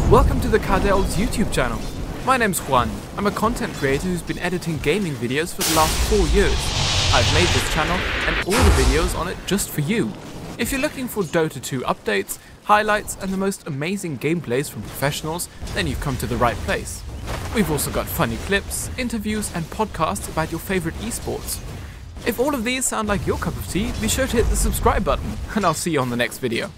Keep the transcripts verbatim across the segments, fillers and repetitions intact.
Welcome to the Cardel's YouTube channel. My name's Juan. I'm a content creator who's been editing gaming videos for the last four years. I've made this channel and all the videos on it just for you. If you're looking for Dota two updates, highlights and the most amazing gameplays from professionals, then you've come to the right place. We've also got funny clips, interviews and podcasts about your favorite esports. If all of these sound like your cup of tea, be sure to hit the subscribe button and I'll see you on the next video.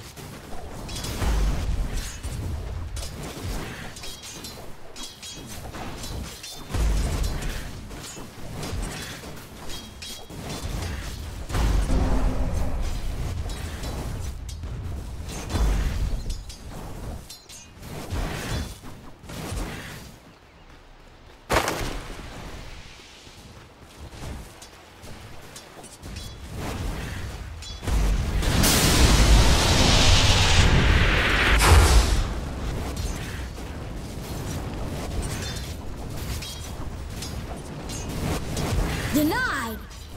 Denied!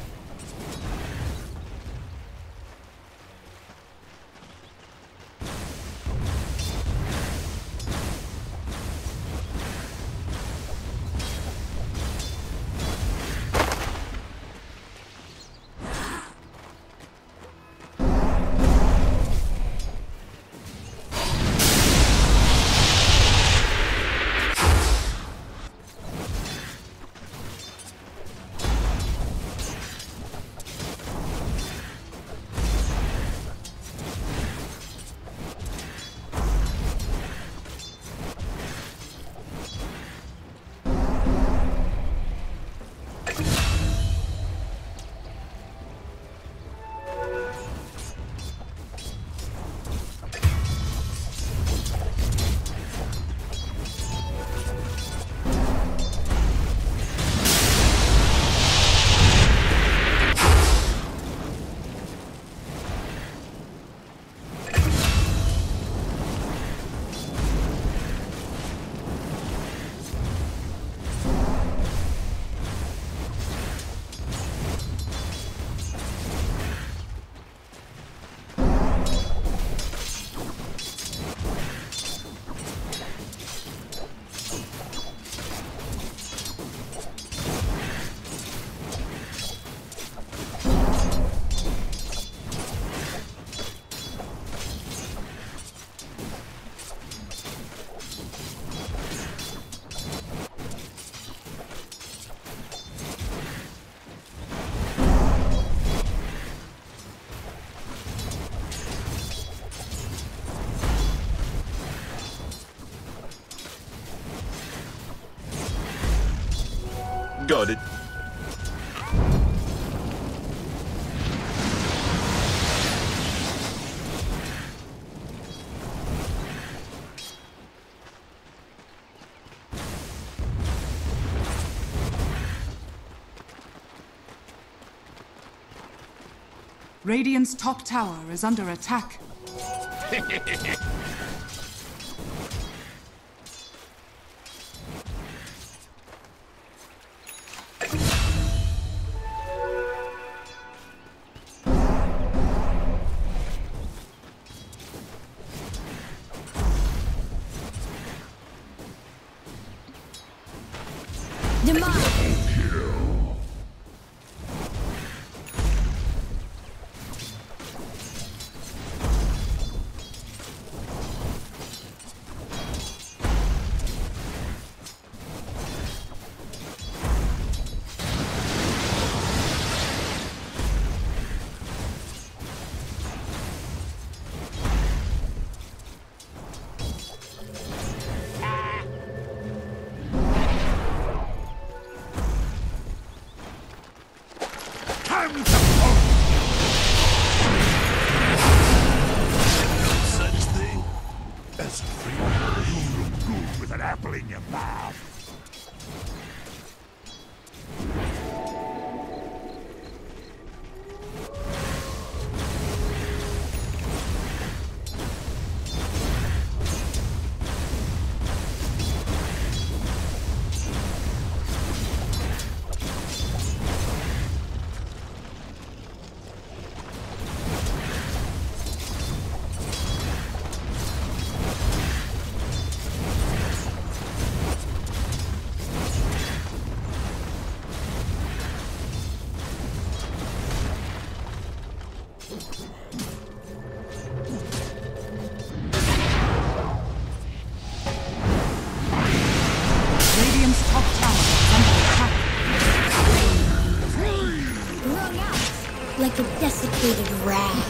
Got it. Radiant's top tower is under attack. In your mouth. like a desiccated rag.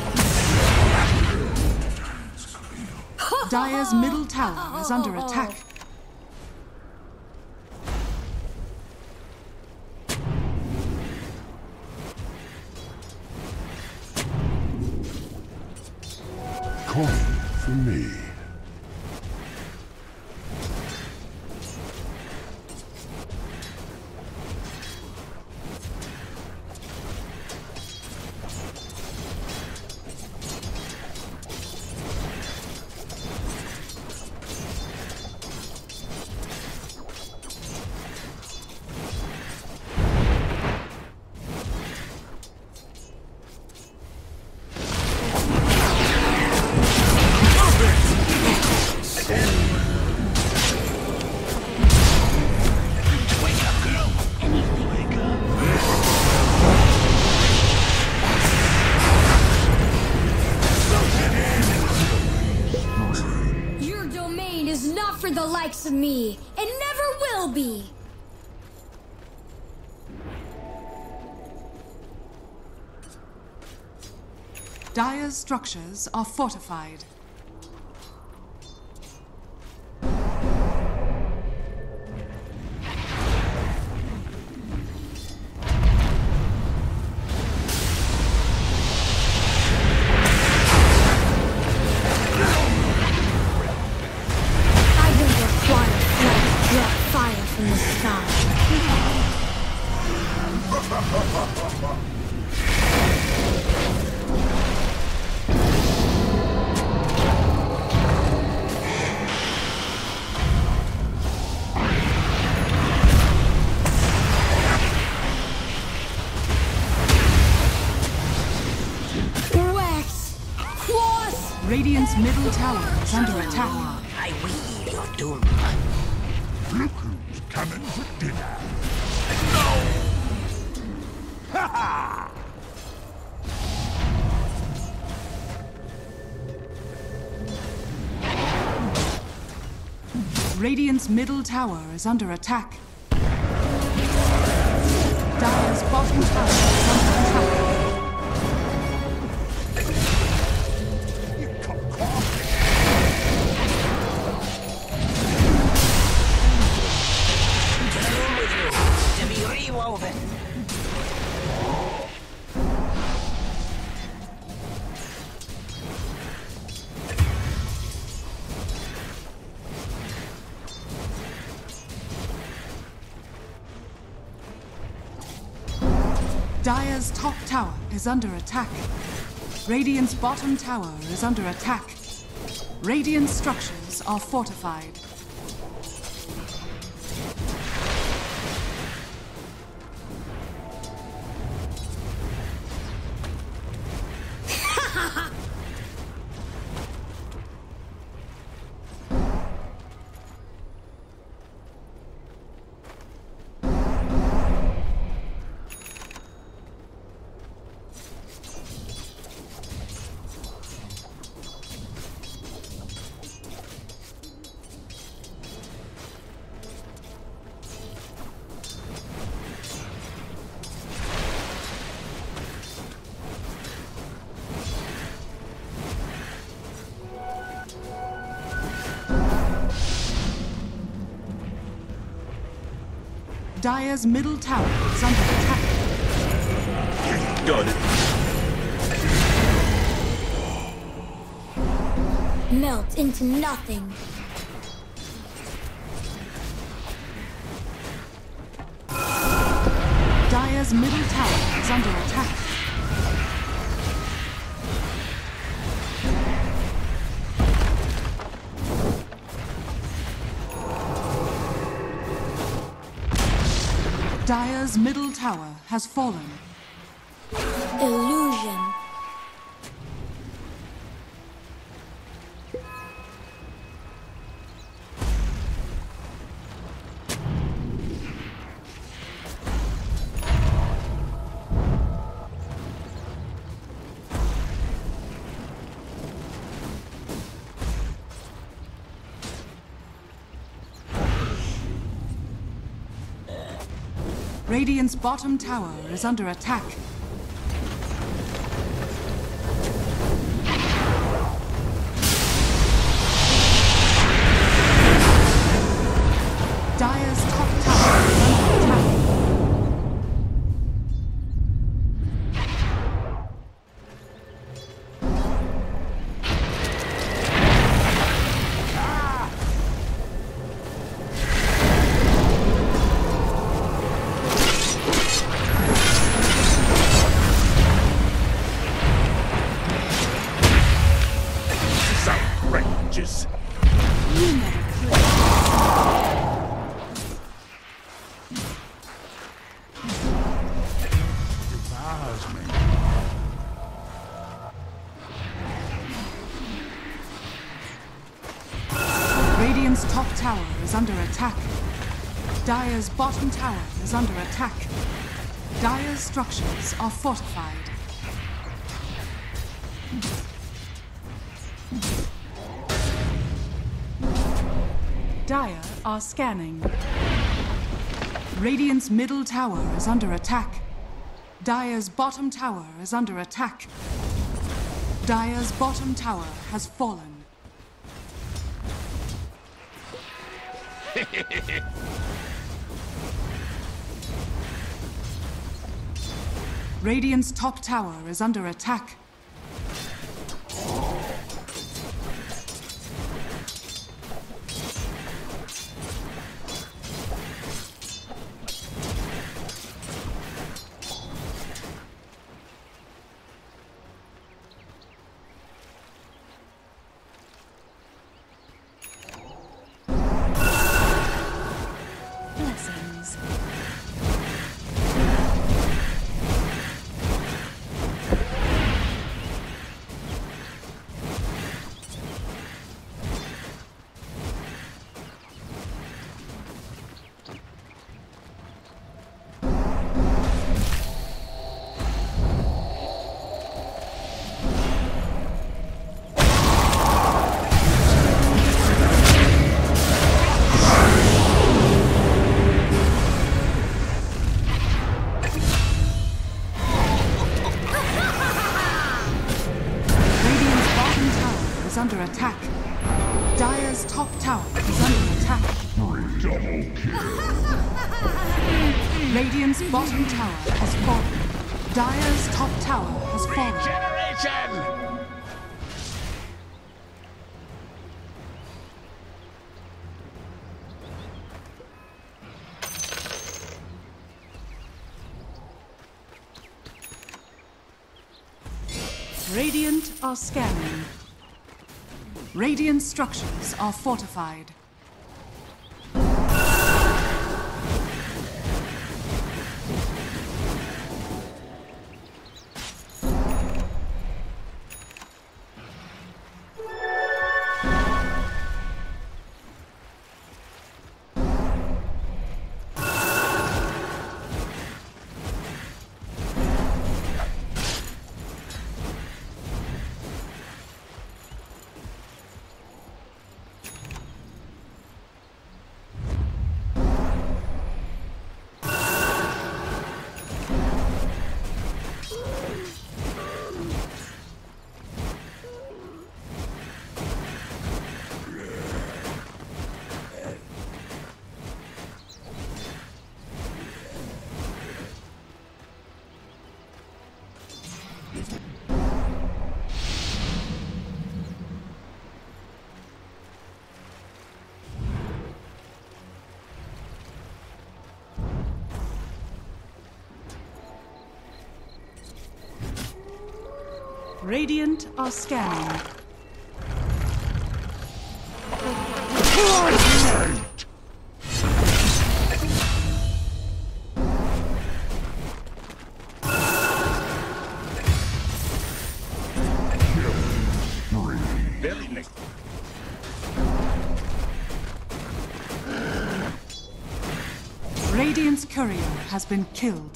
Dire's middle tower is under attack. Coin for me. For the likes of me, and never will be. Dire's structures are fortified. From the sky. Wax! Quas! Radiant's middle tower is under attack. I will your doom. Look who's coming for dinner. No! Ha ha! Radiant's middle tower is under attack. Dire's bottom tower is under attack. To be rewoven. Dire's top tower is under attack. Radiant's bottom tower is under attack. Radiant structures are fortified. Dire's middle tower is under attack. Got it. Melt into nothing. Dire's middle tower is under attack. Dire's middle tower has fallen. Illusion. Radiant's bottom tower is under attack. You never could. Devours me. Radiant's top tower is under attack. Dire's bottom tower is under attack. Dire's structures are fortified. Dire are scanning. Radiant's middle tower is under attack. Dire's bottom tower is under attack. Dire's bottom tower has fallen. Radiant's top tower is under attack. Blessings. Is under attack. Dire's top tower is under attack. Double kill. Radiant's bottom tower has fallen. Dire's top tower has fallen. Generation! Radiant are scanning. Radiant structures are fortified. Radiant are scanning. Radiant's courier has been killed.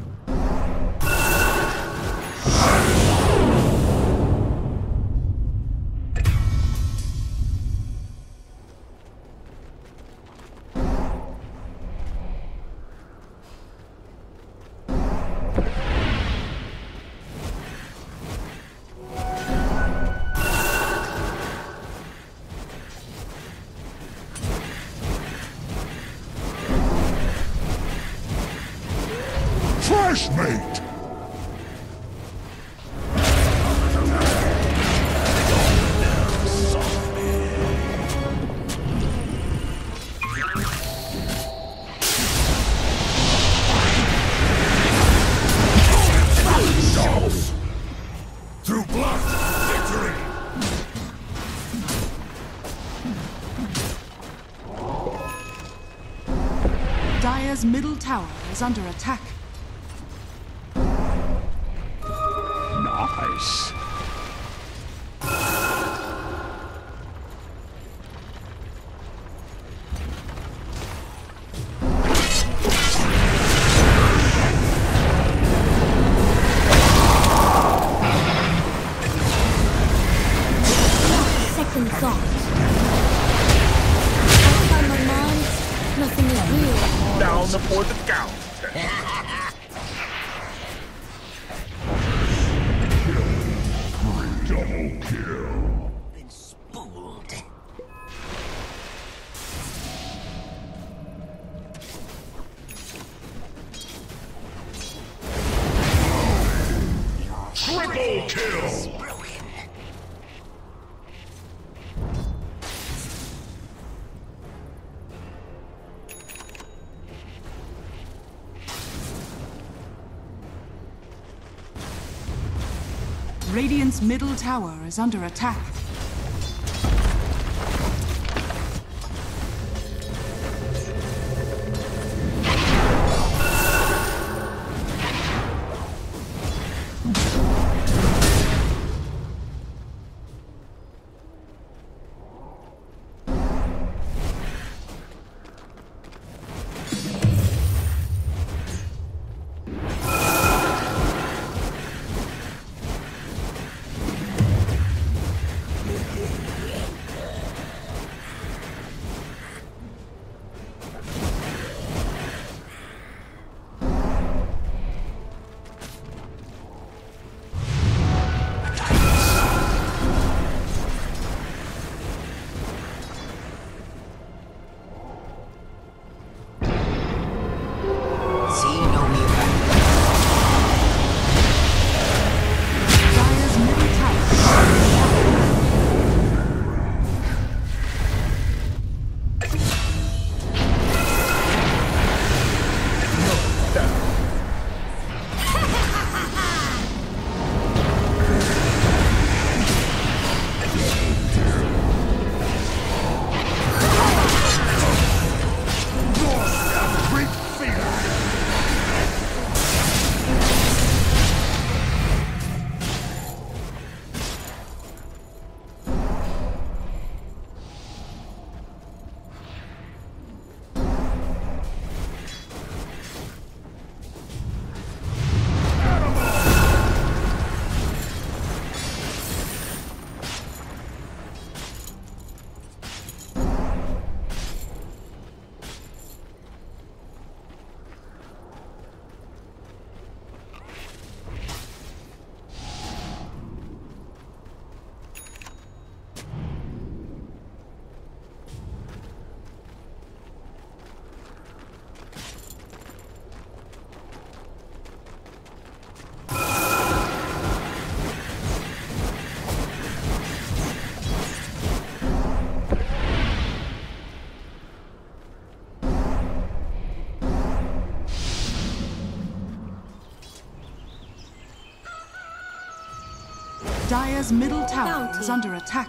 Fresh mate! Through blood, victory! Dire's middle tower is under attack. Nice. Second thought. Outside my mind, nothing is real. Down for the count. Double kill. Been spooled. Triple kill. Broken. Radiant's middle tower is under attack. Dire's middle tower is under attack. Dire's middle tower Bounty. is under attack.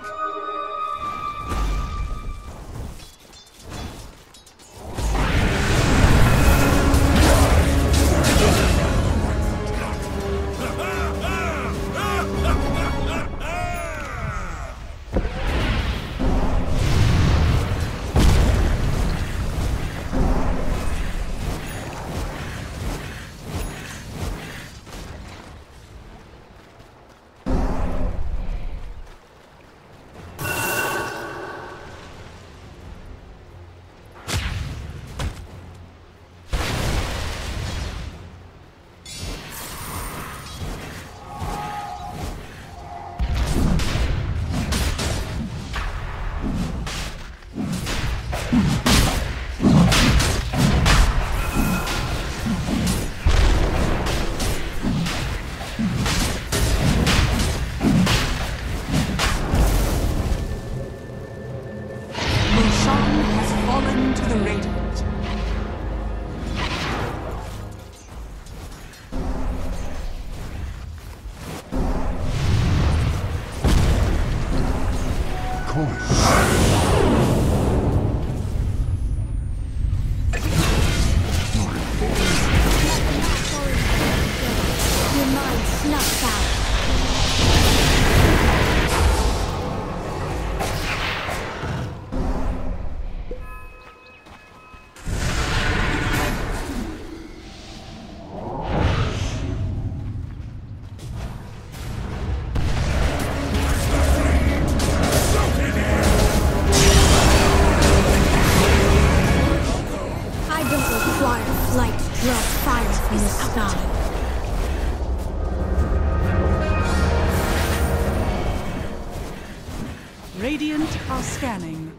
are scanning.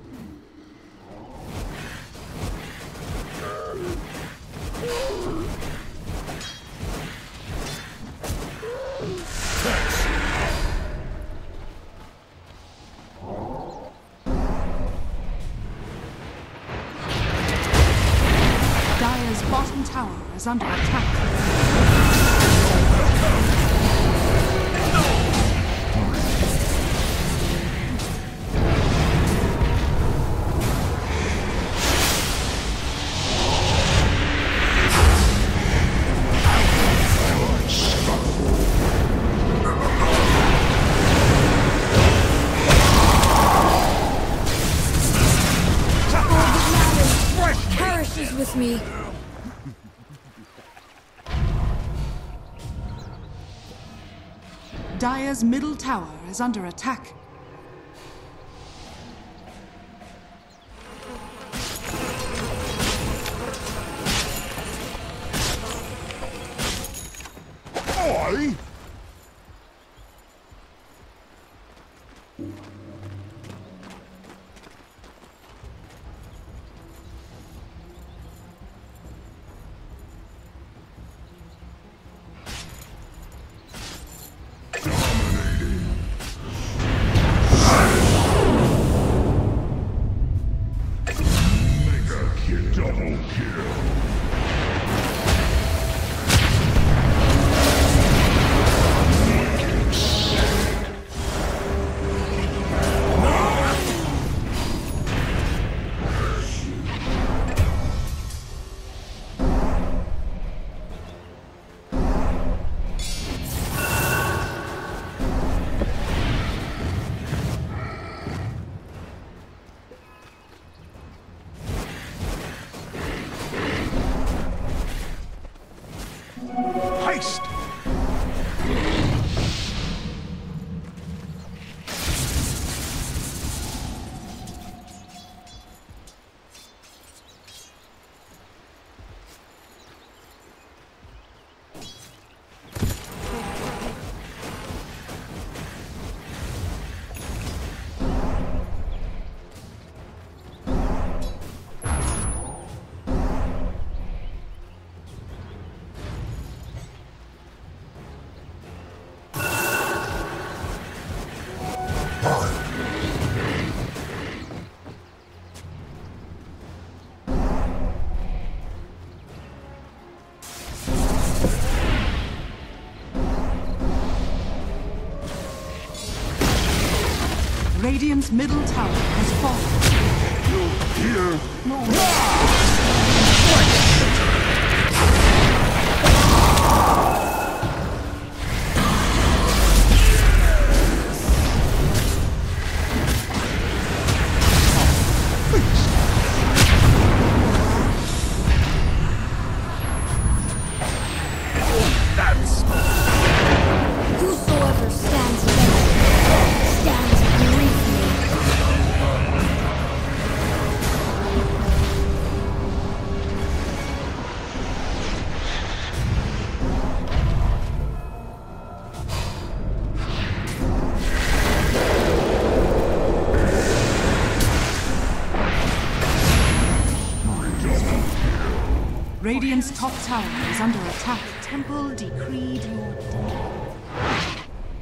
Dire's bottom tower is under attack. Perishes with me. Dire's middle tower is under attack. Oi! Double kill. Heist! Radiant's middle tower has fallen. Here. Whosoever stands there stands beneath me. Radiant's top tower is under attack. Temple decreed your death.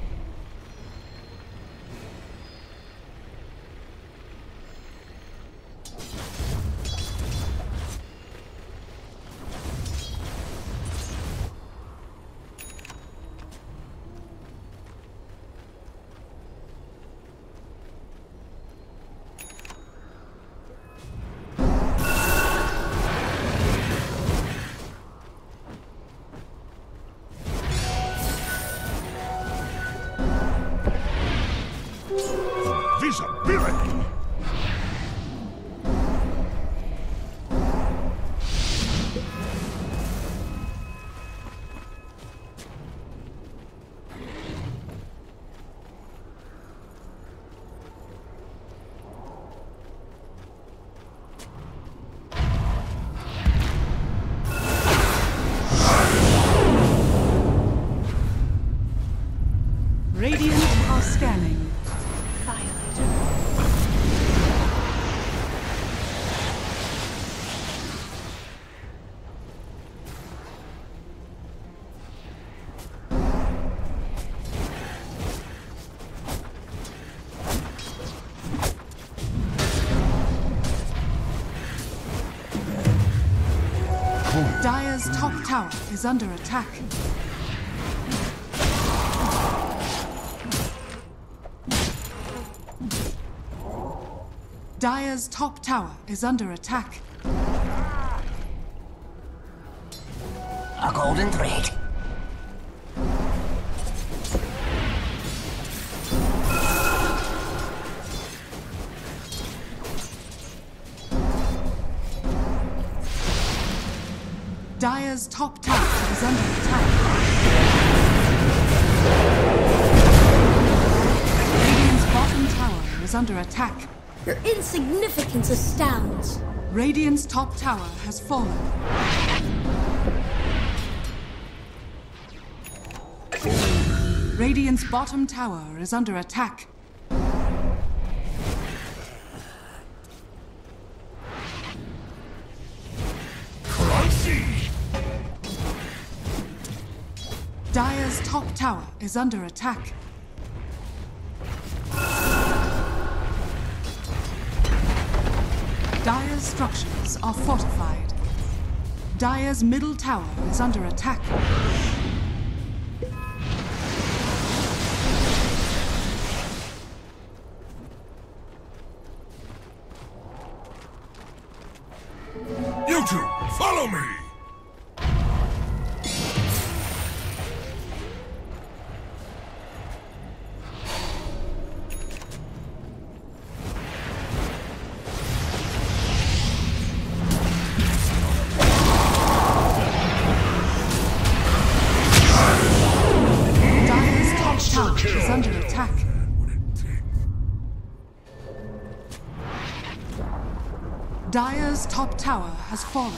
Visibility! Radiant are scanning. Violator. Dire's top tower is under attack. Dire's top tower is under attack. A golden thread. Dire's top tower is under attack. Radiant's bottom tower is under attack. Your insignificance astounds. Radiant's top tower has fallen. Radiant's bottom tower is under attack. Dire's top tower is under attack. Dire's structures are fortified. Dire's middle tower is under attack. You two, follow me! Dire's top tower is under attack. Dire's top tower has fallen.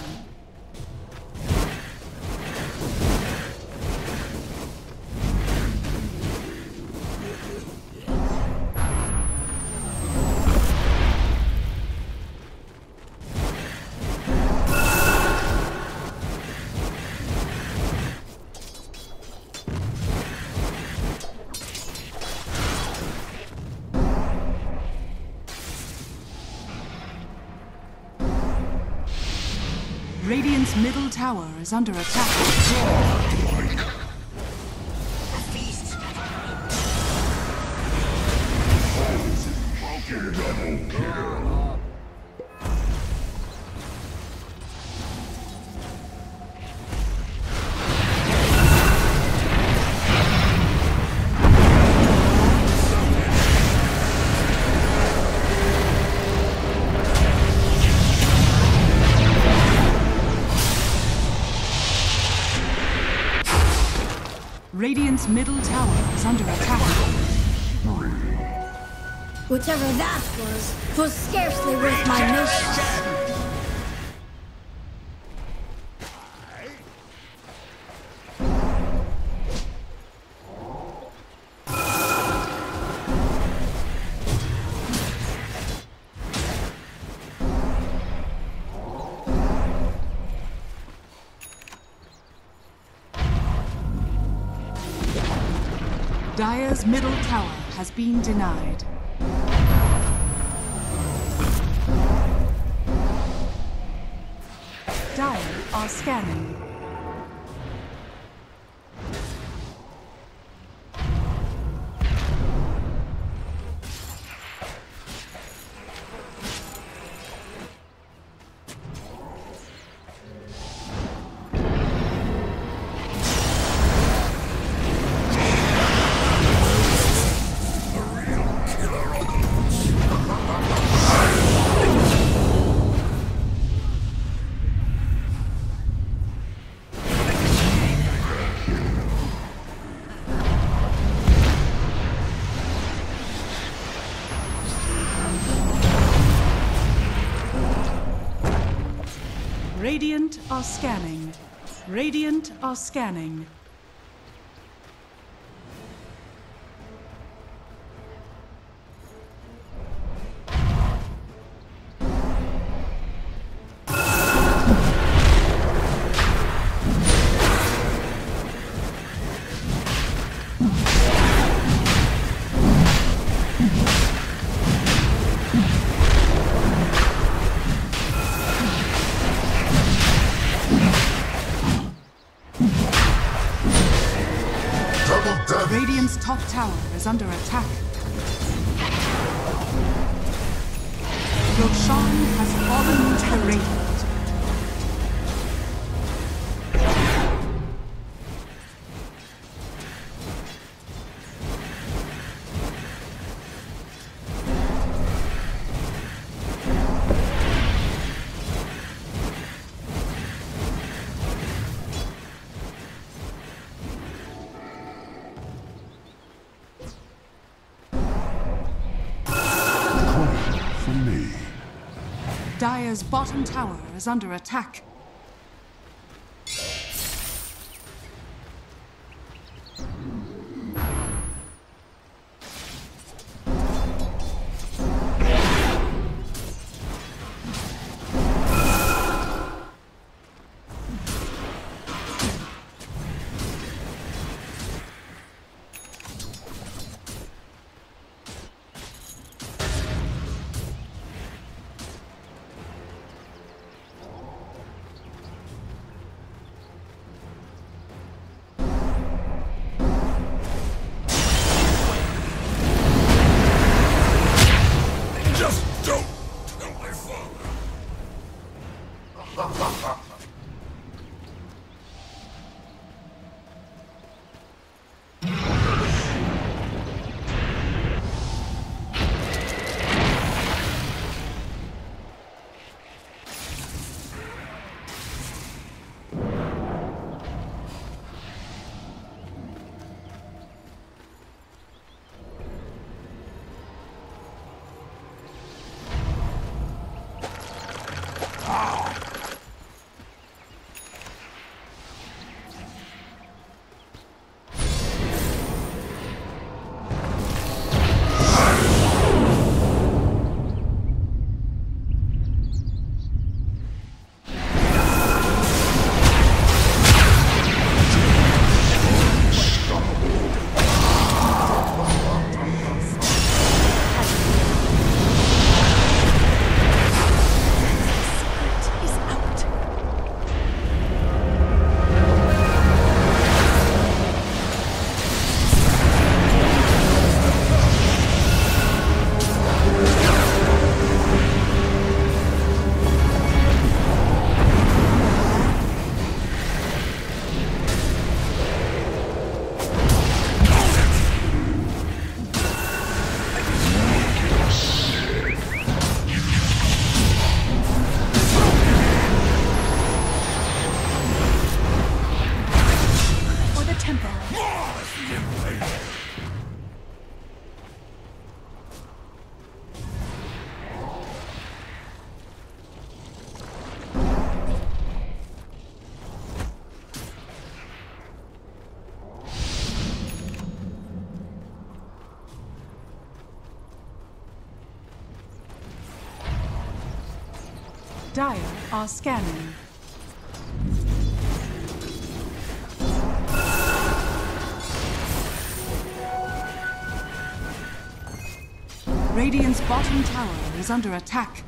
Radiant's middle tower is under attack. Feast. Double kill. Radiant's middle tower is under attack. Whatever that was, was scarcely worth my notice. Dire's middle tower has been denied. Dire are scanning. Radiant are scanning. Radiant are scanning. top tower is under attack. Roshan has fallen to the Radiant. Dire's bottom tower is under attack. Dire are scanning. Radiant's bottom tower is under attack.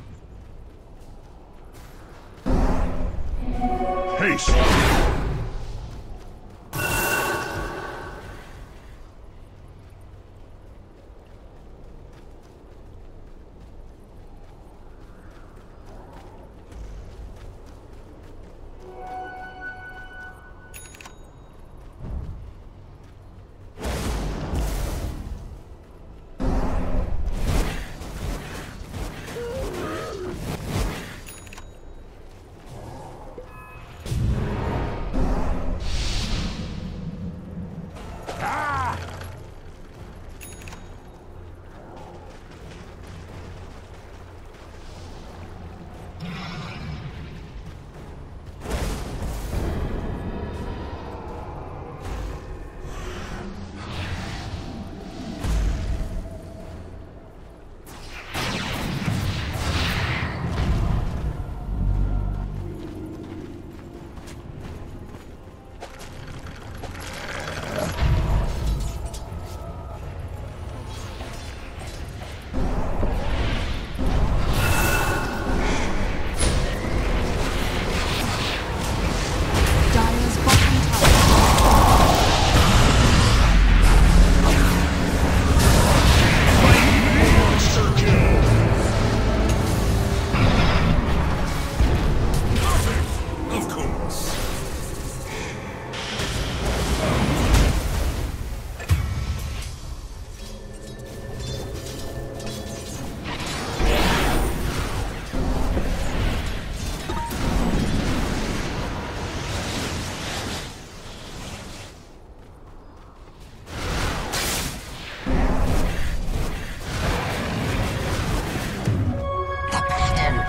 Haste!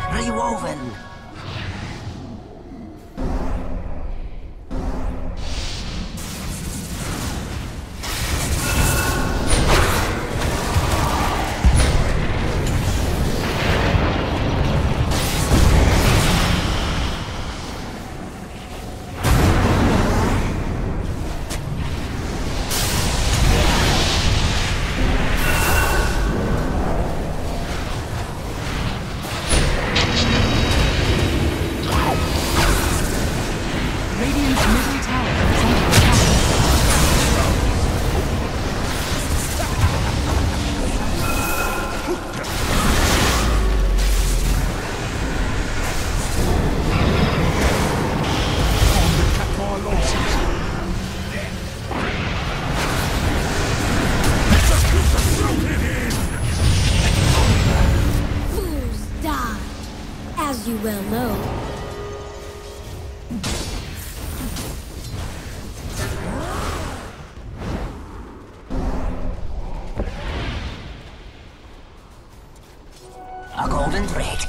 Rewoven. You well know. A golden thread.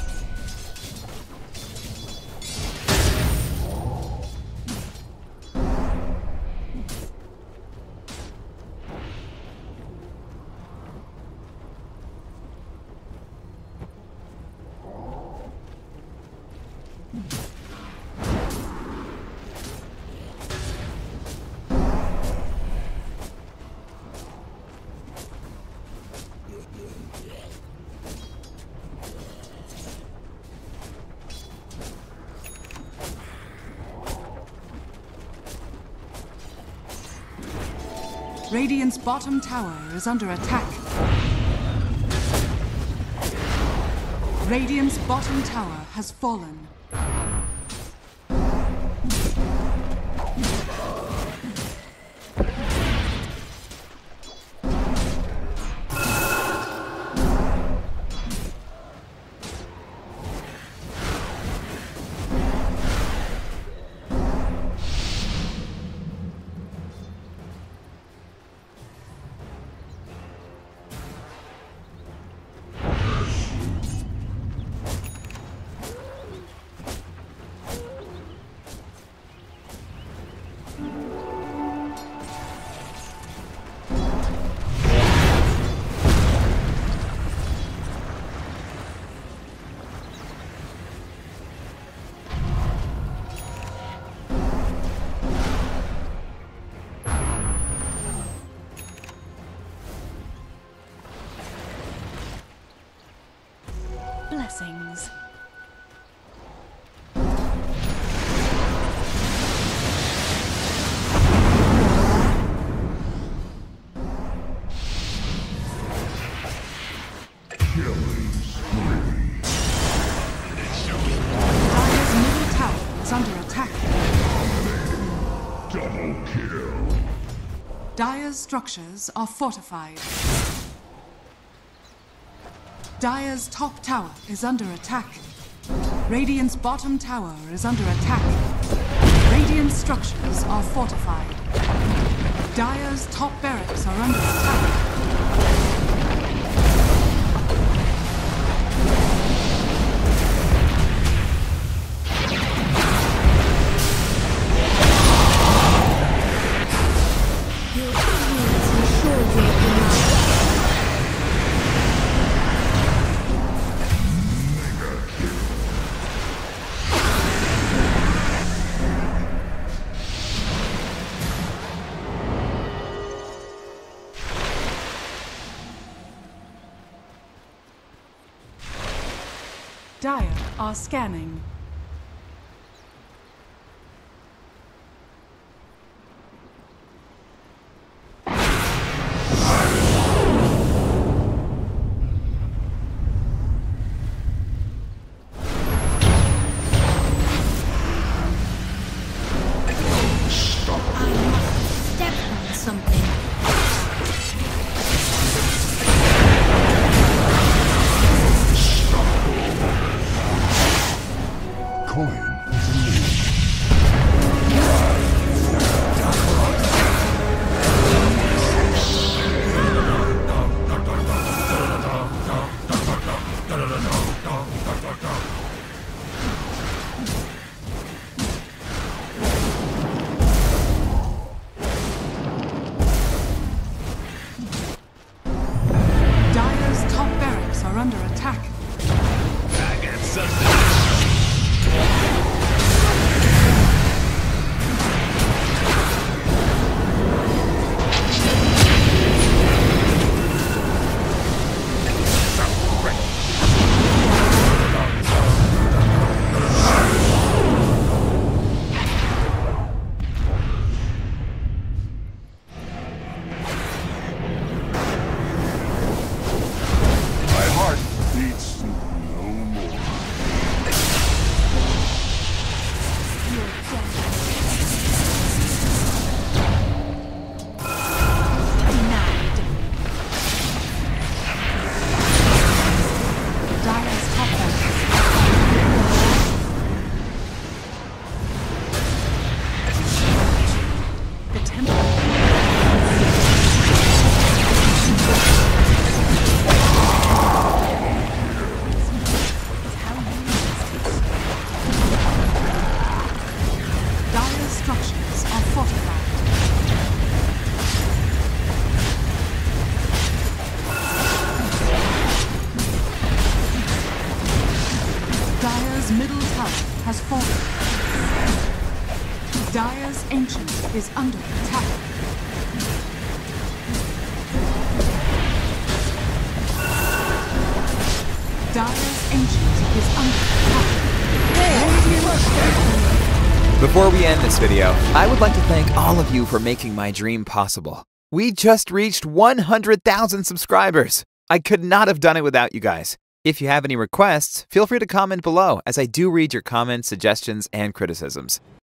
Radiant's bottom tower is under attack. Radiant's bottom tower has fallen. Blessings. Dire's middle tower is under attack. Double kill. Dire's structures are fortified. Dire's top tower is under attack. Radiant's bottom tower is under attack. Radiant structures are fortified. Dire's top barracks are under attack. Your ignorance ensures your denial. Dire are scanning. I must step on something. Coin. has fallen. Dire's Ancient is under attack. Dire's Ancient is under attack. Before we end this video, I would like to thank all of you for making my dream possible. We just reached one hundred thousand subscribers. I could not have done it without you guys. If you have any requests, feel free to comment below, as I do read your comments, suggestions, and criticisms.